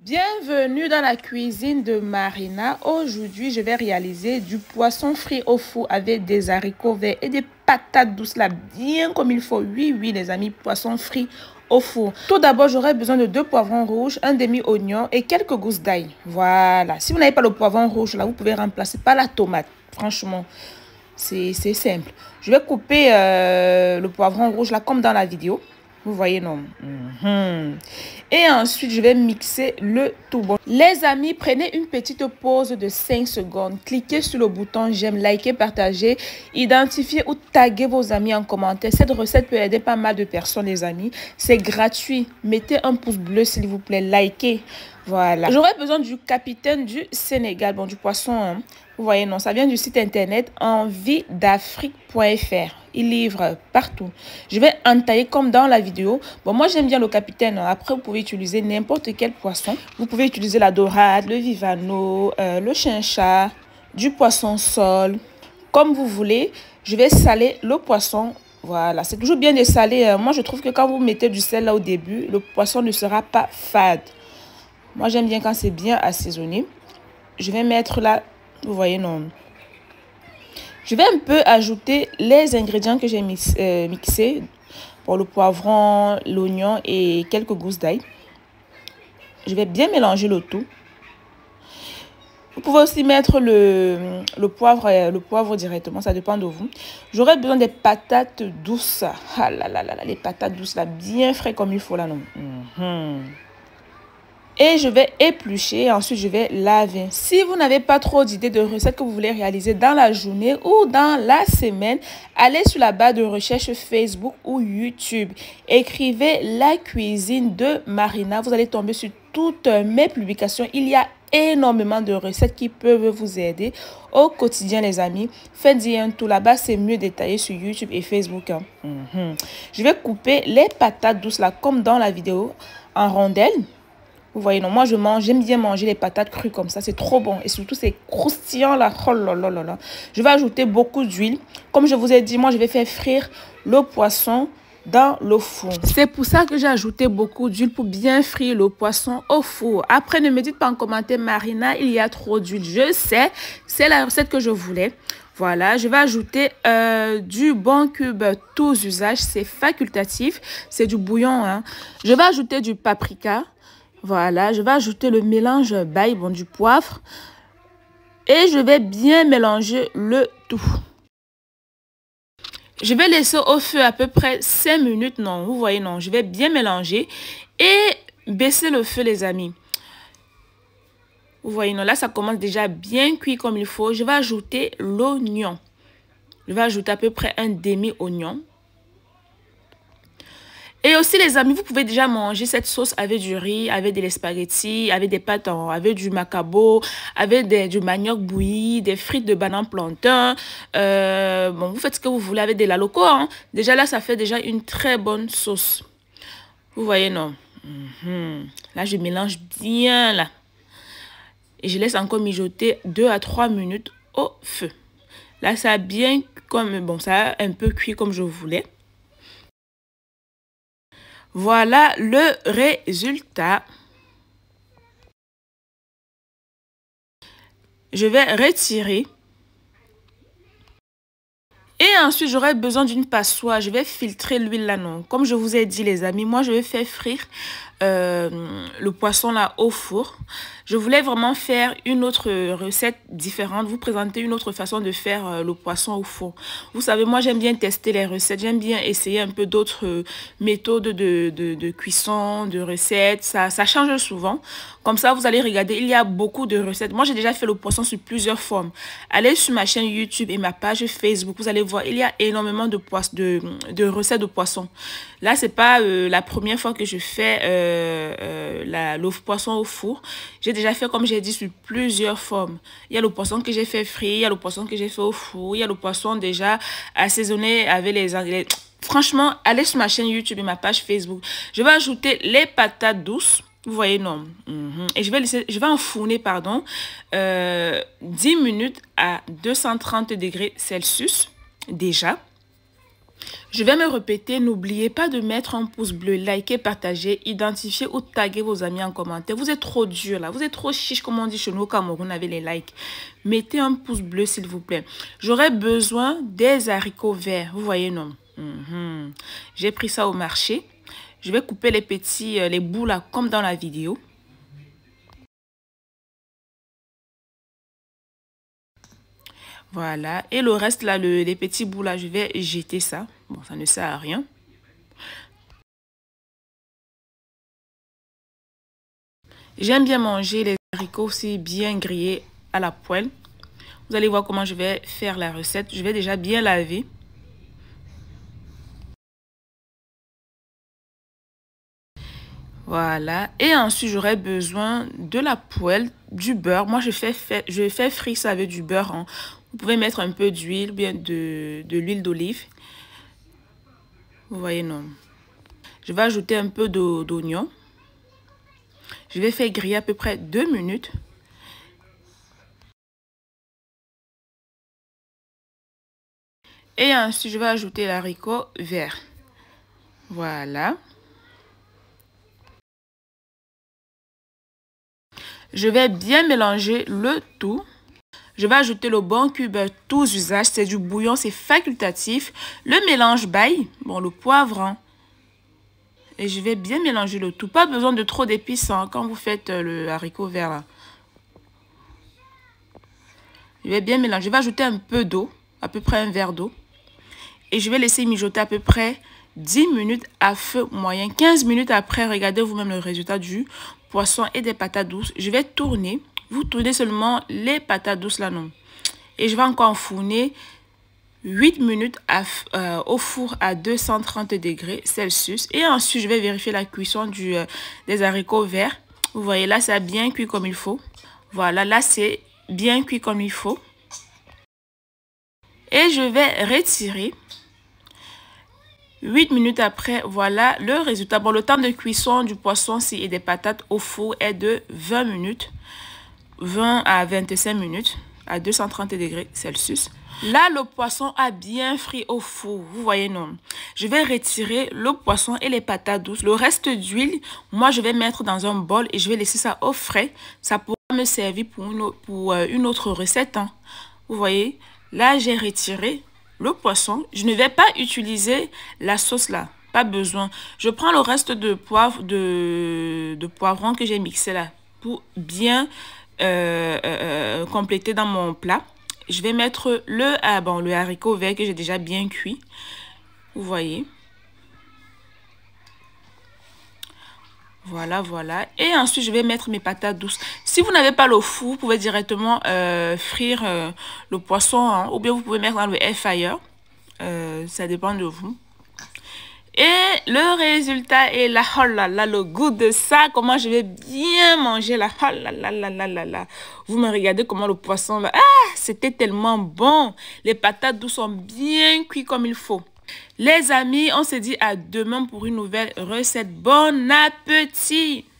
Bienvenue dans la cuisine de Marina. Aujourd'hui, je vais réaliser du poisson frit au four avec des haricots verts et des patates douces là, bien comme il faut. Oui, les amis, poisson frit au four. Tout d'abord, j'aurai besoin de 2 poivrons rouges, un demi-oignon et quelques gousses d'ail. Voilà. Si vous n'avez pas le poivron rouge là, vous pouvez remplacer par la tomate. Franchement, c'est simple. Je vais couper le poivron rouge là comme dans la vidéo. Vous voyez, non? Et ensuite, je vais mixer le tout. Bon, les amis, prenez une petite pause de 5 secondes. Cliquez sur le bouton j'aime, likez, partagez, identifiez ou taguez vos amis en commentaire. Cette recette peut aider pas mal de personnes, les amis. C'est gratuit. Mettez un pouce bleu, s'il vous plaît. Likez. Voilà. J'aurais besoin du capitaine du Sénégal. Bon, du poisson, hein. Vous voyez, non, ça vient du site internet enviedafrique.fr. Il livre partout. Je vais entailler comme dans la vidéo. Bon, moi, j'aime bien le capitaine. Après, vous pouvez utiliser n'importe quel poisson. Vous pouvez utiliser la dorade, le vivano, le chincha, du poisson sol. Comme vous voulez, je vais saler le poisson. Voilà, c'est toujours bien de saler. Moi, je trouve que quand vous mettez du sel là au début, le poisson ne sera pas fade. Moi, j'aime bien quand c'est bien assaisonné. Je vais mettre là, vous voyez, non. Je vais un peu ajouter les ingrédients que j'ai mixés pour le poivron, l'oignon et quelques gousses d'ail. Je vais bien mélanger le tout. Vous pouvez aussi mettre le poivre directement, ça dépend de vous. J'aurai besoin des patates douces. Ah là là là, les patates douces là, bien frais comme il faut là, non. Et je vais éplucher et ensuite je vais laver. Si vous n'avez pas trop d'idées de recettes que vous voulez réaliser dans la journée ou dans la semaine, allez sur la barre de recherche Facebook ou YouTube. Écrivez la cuisine de Marina. Vous allez tomber sur toutes mes publications. Il y a énormément de recettes qui peuvent vous aider au quotidien, les amis. Faites-y un tour là-bas, c'est mieux détaillé sur YouTube et Facebook. Je vais couper les patates douces là comme dans la vidéo en rondelles. Vous voyez, non, moi j'aime bien manger les patates crues comme ça, c'est trop bon. Et surtout, c'est croustillant là. Oh là là là là. Je vais ajouter beaucoup d'huile. Comme je vous ai dit, moi je vais faire frire le poisson dans le four. C'est pour ça que j'ai ajouté beaucoup d'huile pour bien frire le poisson au four. Après, ne me dites pas en commentaire, Marina, il y a trop d'huile. Je sais, c'est la recette que je voulais. Voilà, je vais ajouter du bon cube tous usages. C'est facultatif, c'est du bouillon, hein. Je vais ajouter du paprika. Voilà, je vais ajouter le mélange d'ail, bon, du poivre. Et je vais bien mélanger le tout. Je vais laisser au feu à peu près 5 minutes, non, vous voyez, non. Je vais bien mélanger et baisser le feu, les amis. Vous voyez, non, là, ça commence déjà bien cuit comme il faut. Je vais ajouter l'oignon. Je vais ajouter à peu près un demi-oignon. Et aussi, les amis, vous pouvez déjà manger cette sauce avec du riz, avec des spaghettis, avec des pâtes, avec du macabo, avec du manioc bouilli, des frites de banane plantain. Bon, vous faites ce que vous voulez avec des laloco, hein. Déjà là, ça fait déjà une très bonne sauce. Vous voyez, non? Là, je mélange bien, là. Et je laisse encore mijoter 2 à 3 minutes au feu. Là, ça a bien, bon, ça a un peu cuit comme je voulais. Voilà le résultat. Je vais retirer. Et ensuite, j'aurai besoin d'une passoire. Je vais filtrer l'huile là, non. Comme je vous ai dit, les amis, moi, je vais faire frire le poisson là au four. Je voulais vraiment faire une autre recette différente, vous présenter une autre façon de faire le poisson au four. Vous savez, moi j'aime bien tester les recettes, j'aime bien essayer un peu d'autres méthodes de cuisson, de recettes. Ça change souvent. Comme ça, vous allez regarder, il y a beaucoup de recettes. Moi, j'ai déjà fait le poisson sous plusieurs formes. Allez sur ma chaîne YouTube et ma page Facebook, vous allez voir, il y a énormément de recettes de poisson. Là, c'est pas la première fois que je fais le poisson au four. J'ai déjà fait, comme j'ai dit, sur plusieurs formes. Il y a le poisson que j'ai fait frit, il y a le poisson que j'ai fait au four, il y a le poisson déjà assaisonné avec les ingrédients. Franchement, allez sur ma chaîne YouTube et ma page Facebook. Je vais ajouter les patates douces. Vous voyez, non. Et je vais enfourner, pardon, 10 minutes à 230 degrés Celsius, déjà. Je vais me répéter, n'oubliez pas de mettre un pouce bleu, liker, partager, identifier ou taguer vos amis en commentaire. Vous êtes trop dur là, vous êtes trop chiche comme on dit chez nous au Cameroun avec les likes. Mettez un pouce bleu s'il vous plaît. J'aurai besoin des haricots verts, vous voyez non? J'ai pris ça au marché. Je vais couper les petits, les bouts là comme dans la vidéo. Voilà. Et le reste là, les petits bouts là, je vais jeter ça. Bon, ça ne sert à rien. J'aime bien manger les haricots aussi bien grillés à la poêle. Vous allez voir comment je vais faire la recette. Je vais déjà bien laver. Voilà. Et ensuite, j'aurai besoin de la poêle, du beurre. Moi, je fais frire ça avec du beurre. Hein. Vous pouvez mettre un peu d'huile, bien de l'huile d'olive. Vous voyez, non. Je vais ajouter un peu d'oignon. Je vais faire griller à peu près 2 minutes. Et ensuite, je vais ajouter l'haricot vert. Voilà. Je vais bien mélanger le tout. Je vais ajouter le bon cube tous usages. C'est du bouillon, c'est facultatif. Le mélange bail, bon, le poivron. Et je vais bien mélanger le tout. Pas besoin de trop d'épices hein, quand vous faites le haricot vert. Là. Je vais bien mélanger. Je vais ajouter un peu d'eau, à peu près un verre d'eau. Et je vais laisser mijoter à peu près 10 minutes à feu moyen. 15 minutes après, regardez vous-même le résultat du poisson et des patates douces. Je vais tourner. Vous tournez seulement les patates douces là, non. Et je vais encore enfourner 8 minutes au four à 230 degrés Celsius. Et ensuite, je vais vérifier la cuisson des haricots verts. Vous voyez, là, ça a bien cuit comme il faut. Voilà, là, c'est bien cuit comme il faut. Et je vais retirer. 8 minutes après, voilà le résultat. Bon, le temps de cuisson du poisson et des patates au four est de 20 minutes. 20 à 25 minutes à 230 degrés Celsius. Là, le poisson a bien frit au four. Vous voyez, non. Je vais retirer le poisson et les patates douces. Le reste d'huile, moi, je vais mettre dans un bol et je vais laisser ça au frais. Ça pourra me servir pour une autre recette. Hein. Vous voyez, là, j'ai retiré le poisson. Je ne vais pas utiliser la sauce là. Pas besoin. Je prends le reste de poivron que j'ai mixé là pour bien compléter dans mon plat. Je vais mettre le haricot vert que j'ai déjà bien cuit. Vous voyez. Voilà, voilà. Et ensuite, je vais mettre mes patates douces. Si vous n'avez pas le four, vous pouvez directement frire le poisson. Hein, ou bien vous pouvez mettre dans le air fryer. Ça dépend de vous. Et le résultat est là. Oh là là, le goût de ça. Comment je vais bien manger là. Oh là là là là là là. Vous me regardez comment le poisson là. Ah, c'était tellement bon. Les patates douces sont bien cuites comme il faut. Les amis, on se dit à demain pour une nouvelle recette. Bon appétit!